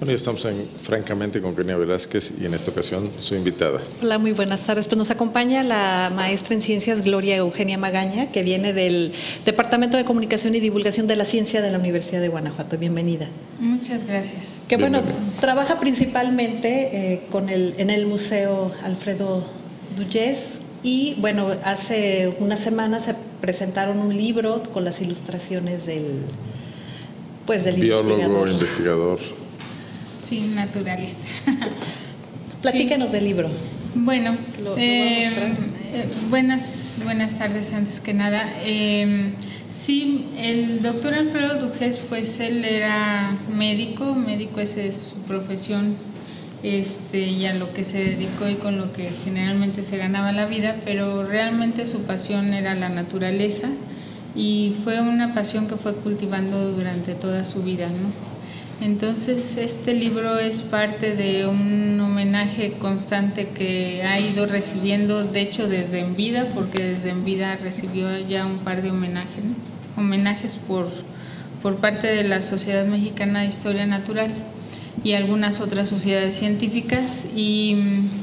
Bueno, ya estamos francamente con Kenia Velázquez y en esta ocasión su invitada. Hola, muy buenas tardes. Pues nos acompaña la maestra en ciencias Gloria Eugenia Magaña, que viene del Departamento de Comunicación y Divulgación de la Ciencia de la Universidad de Guanajuato. Bienvenida. Muchas gracias. Que bueno, trabaja principalmente en el Museo Alfredo Duyes y bueno, hace unas semanas se presentaron un libro con las ilustraciones del biólogo, investigador. Sí, naturalista. Platícanos del libro. Bueno, ¿Lo voy a mostrar? buenas tardes antes que nada. Sí, el doctor Alfredo Duyes, pues él era médico, esa es su profesión, y a lo que se dedicó y con lo que generalmente se ganaba la vida, pero realmente su pasión era la naturaleza y fue una pasión que fue cultivando durante toda su vida, ¿no? Entonces este libro es parte de un homenaje constante que ha ido recibiendo, de hecho desde en vida, porque desde en vida recibió ya un par de homenajes por parte de la Sociedad Mexicana de Historia Natural y algunas otras sociedades científicas, y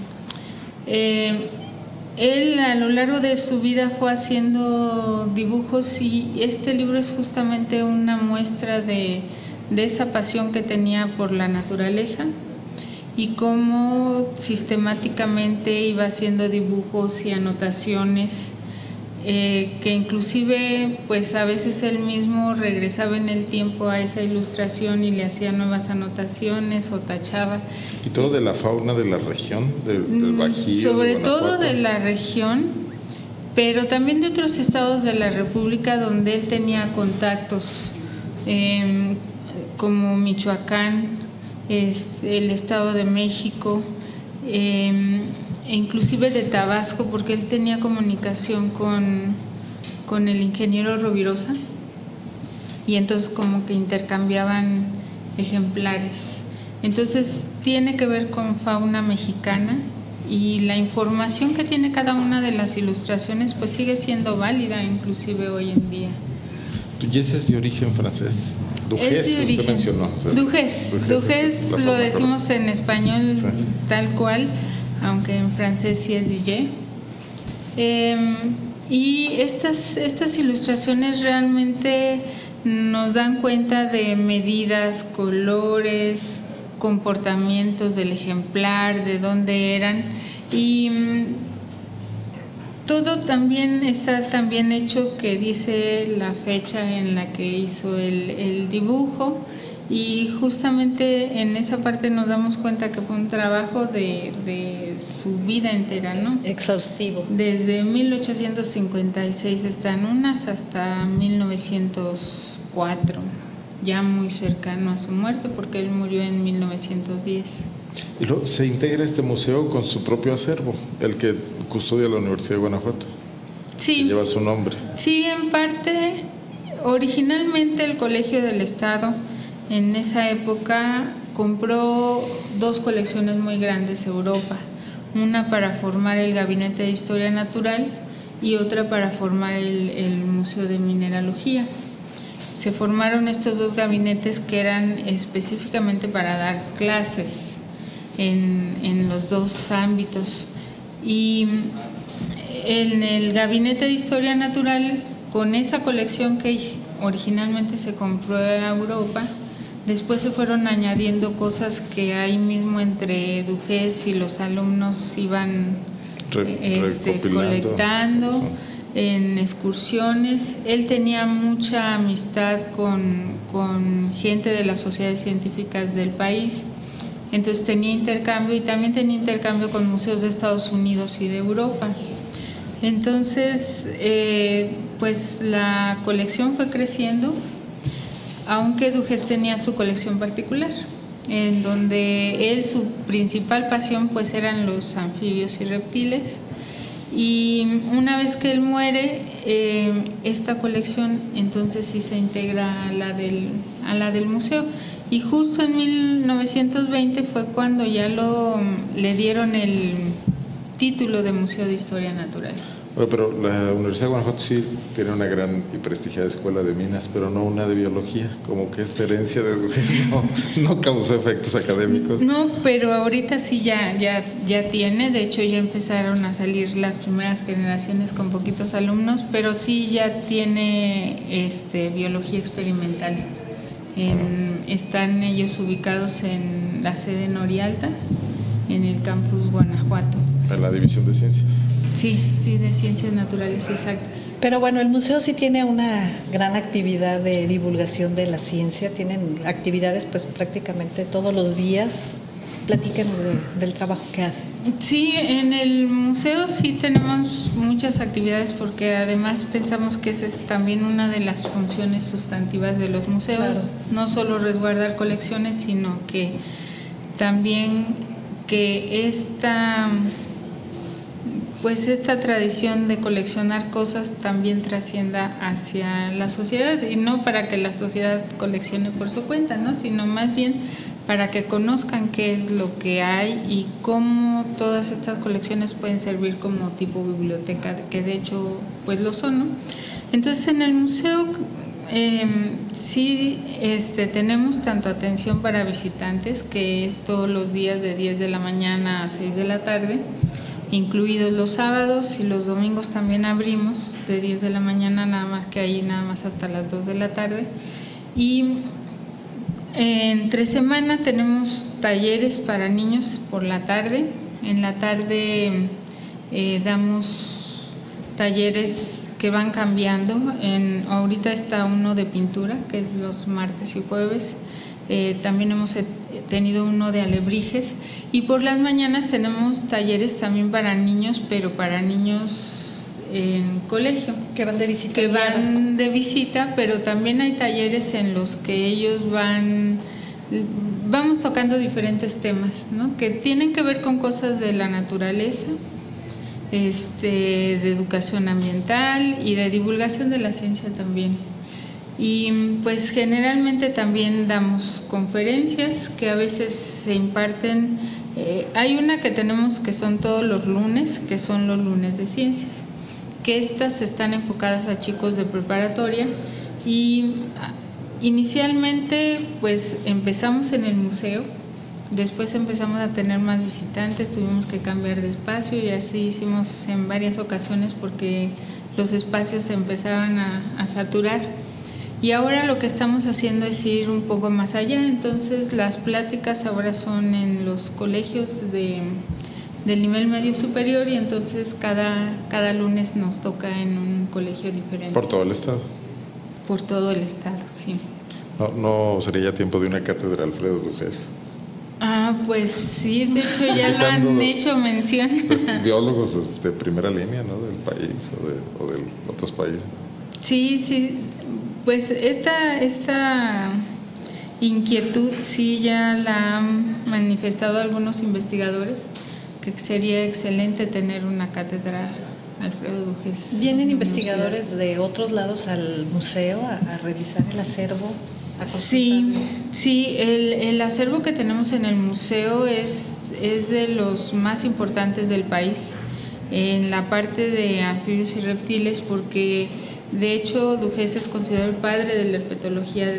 él a lo largo de su vida fue haciendo dibujos y este libro es justamente una muestra de esa pasión que tenía por la naturaleza y cómo sistemáticamente iba haciendo dibujos y anotaciones que inclusive pues a veces él mismo regresaba en el tiempo a esa ilustración y le hacía nuevas anotaciones o tachaba. ¿Y todo de la fauna de la región, del Bajío? Sobre todo de la región, pero también de otros estados de la República donde él tenía contactos, como Michoacán, el Estado de México, e inclusive de Tabasco, porque él tenía comunicación con el ingeniero Rovirosa y entonces como que intercambiaban ejemplares. Entonces tiene que ver con fauna mexicana y la información que tiene cada una de las ilustraciones pues sigue siendo válida inclusive hoy en día. ¿Duyes es de origen francés? Es de origen. Usted mencionó. Duyes lo decimos en español, sí, tal cual, aunque en francés sí es Duyes. Y estas ilustraciones realmente nos dan cuenta de medidas, colores, comportamientos del ejemplar, de dónde eran, y todo también está tan bien hecho que dice la fecha en la que hizo el dibujo, y justamente en esa parte nos damos cuenta que fue un trabajo de su vida entera, ¿no? Exhaustivo. Desde 1856 están unas hasta 1904, ya muy cercano a su muerte porque él murió en 1910. Y luego se integra este museo con su propio acervo, el que custodia la Universidad de Guanajuato. Sí. Que lleva su nombre. Sí, en parte, originalmente el Colegio del Estado en esa época compró dos colecciones muy grandes de Europa, una para formar el Gabinete de Historia Natural y otra para formar el Museo de Mineralogía. Se formaron estos dos gabinetes que eran específicamente para dar clases en los dos ámbitos, y en el Gabinete de Historia Natural, con esa colección que originalmente se compró en Europa, después se fueron añadiendo cosas que ahí mismo entre Duyes y los alumnos iban colectando en excursiones. Él tenía mucha amistad con gente de las sociedades científicas del país, entonces tenía intercambio y también tenía intercambio con museos de Estados Unidos y de Europa. Entonces, pues la colección fue creciendo, aunque Duyes tenía su colección particular, en donde él, su principal pasión pues eran los anfibios y reptiles, y una vez que él muere, esta colección entonces sí se integra a la del museo, y justo en 1920 fue cuando ya le dieron el título de Museo de Historia Natural. Bueno, pero la Universidad de Guanajuato sí tiene una gran y prestigiada escuela de minas, pero no una de biología. Como que esta herencia de Dujés no causó efectos académicos. No, pero ahorita sí ya tiene. De hecho, ya empezaron a salir las primeras generaciones con poquitos alumnos, pero sí ya tiene biología experimental. Están ellos ubicados en la sede Norialta, en el campus Guanajuato. En la división de ciencias. Sí, de ciencias naturales exactas. Pero bueno, el museo sí tiene una gran actividad de divulgación de la ciencia, tienen actividades pues prácticamente todos los días. Platícanos del trabajo que hace. Sí, en el museo sí tenemos muchas actividades porque además pensamos que esa es también una de las funciones sustantivas de los museos, claro. No solo resguardar colecciones, sino que también que esta tradición de coleccionar cosas también trascienda hacia la sociedad, y no para que la sociedad coleccione por su cuenta, ¿no? Sino más bien para que conozcan qué es lo que hay y cómo todas estas colecciones pueden servir como tipo biblioteca, que de hecho pues lo son, ¿no? Entonces en el museo sí tenemos tanto atención para visitantes, que es todos los días de 10 de la mañana a 6 de la tarde, incluidos los sábados, y los domingos también abrimos de 10 de la mañana, nada más que ahí nada más hasta las 2 de la tarde. Y entre semana tenemos talleres para niños por la tarde. En la tarde damos talleres que van cambiando. Ahorita está uno de pintura, que es los martes y jueves. También hemos tenido uno de alebrijes, y por las mañanas tenemos talleres también para niños, pero para niños en colegio. Que van de visita. Que van de visita, pero también hay talleres en los que ellos vamos tocando diferentes temas, ¿no? Que tienen que ver con cosas de la naturaleza, de educación ambiental y de divulgación de la ciencia también. Y pues generalmente también damos conferencias que a veces se imparten. Hay una que tenemos que son todos los lunes, que son los lunes de ciencias, que estas están enfocadas a chicos de preparatoria, y inicialmente pues empezamos en el museo, después empezamos a tener más visitantes, tuvimos que cambiar de espacio y así hicimos en varias ocasiones porque los espacios se empezaban a saturar. Y ahora lo que estamos haciendo es ir un poco más allá, entonces las pláticas ahora son en los colegios del nivel medio superior, y entonces cada lunes nos toca en un colegio diferente. ¿Por todo el estado? Por todo el estado, sí. ¿No sería ya tiempo de una cátedra, Alfredo Dujés? Pues sí, de hecho ya lo han hecho mención. Pues, biólogos de primera línea, ¿no? Del país o de otros países. Sí, pues esta inquietud sí ya la han manifestado algunos investigadores, que sería excelente tener una cátedra Alfredo Dujés. ¿Vienen investigadores de otros lados al museo a revisar el acervo? Sí, el acervo que tenemos en el museo es de los más importantes del país en la parte de anfibios y reptiles, porque de hecho Dujés es considerado el padre de la herpetología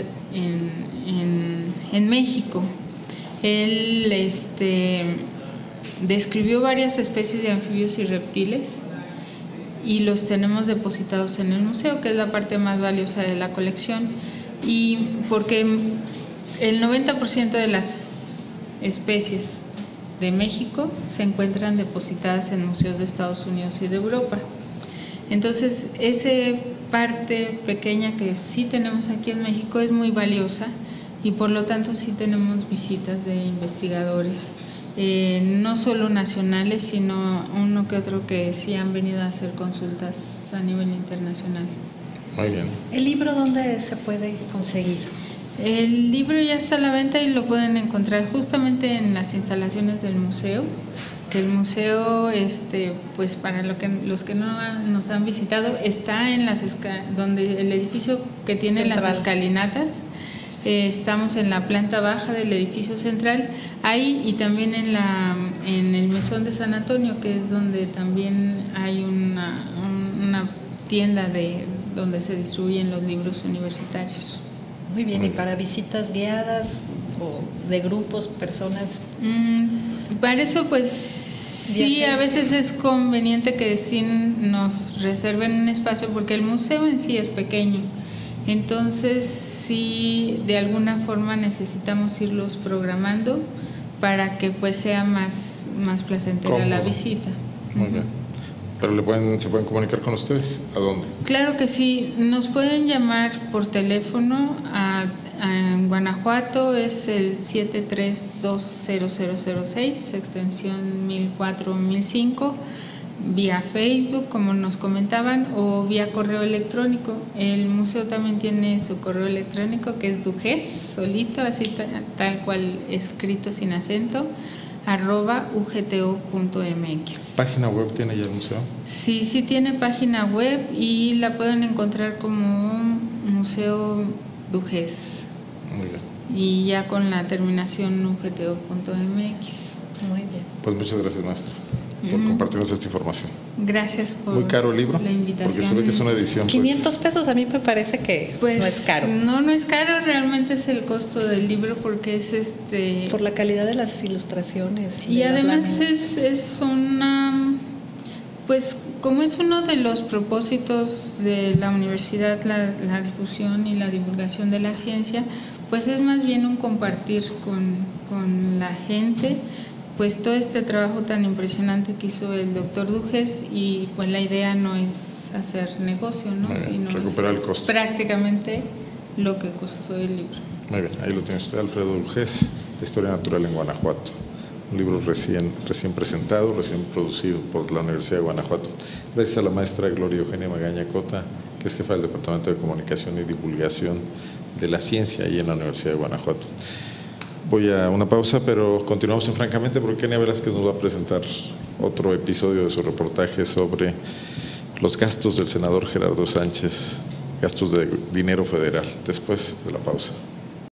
en México. Él describió varias especies de anfibios y reptiles y los tenemos depositados en el museo, que es la parte más valiosa de la colección, y porque el 90% de las especies de México se encuentran depositadas en museos de Estados Unidos y de Europa. Entonces, esa parte pequeña que sí tenemos aquí en México es muy valiosa, y por lo tanto sí tenemos visitas de investigadores, no solo nacionales, sino uno que otro que sí han venido a hacer consultas a nivel internacional. Muy bien. ¿El libro dónde se puede conseguir? El libro ya está a la venta y lo pueden encontrar justamente en las instalaciones del museo, que el museo, pues para los que no nos han visitado, está en donde el edificio que tiene central, las escalinatas. Estamos en la planta baja del edificio central, ahí, y también en el mesón de San Antonio, que es donde también hay un una tienda donde se distribuyen los libros universitarios. Muy bien, ¿y para visitas guiadas o de grupos, personas? Para eso, pues sí, a veces es conveniente que sí nos reserven un espacio, porque el museo en sí es pequeño. Entonces, sí, de alguna forma necesitamos irlos programando para que pues sea más placentera la visita. Muy bien. ¿Pero se pueden comunicar con ustedes? ¿A dónde? Claro que sí, nos pueden llamar por teléfono en Guanajuato, es el 7320006, extensión 1004 1005, vía Facebook, como nos comentaban, o vía correo electrónico. El museo también tiene su correo electrónico, que es dujes, solito, así tal cual escrito sin acento, @ugto.mx. ¿Página web tiene ya el museo? Sí tiene página web y la pueden encontrar como Museo Dujes. Muy bien. Y ya con la terminación ugto.mx. Muy bien. Pues muchas gracias, maestra, por compartirnos esta información. Gracias por ¿Muy caro el libro? la invitación. Porque se ve que es una edición. 500 pesos, a mí me parece que pues, no es caro. No es caro, realmente es el costo del libro, porque es por la calidad de las ilustraciones. Y además es una, pues como es uno de los propósitos de la universidad, la difusión y la divulgación de la ciencia, pues es más bien un compartir con la gente pues todo este trabajo tan impresionante que hizo el doctor Dujes, y pues la idea no es hacer negocio, ¿no? Sino recuperar el costo. Prácticamente lo que costó el libro. Muy bien, ahí lo tiene usted, Alfredo Dujes, Historia Natural en Guanajuato. Un libro recién presentado, recién producido por la Universidad de Guanajuato. Gracias a la maestra Gloria Eugenia Magaña Cota, que es jefa del Departamento de Comunicación y Divulgación de la Ciencia ahí en la Universidad de Guanajuato. Voy a una pausa, pero continuamos en Francamente, porque Kenia Velázquez nos va a presentar otro episodio de su reportaje sobre los gastos del senador Gerardo Sánchez, gastos de dinero federal, después de la pausa.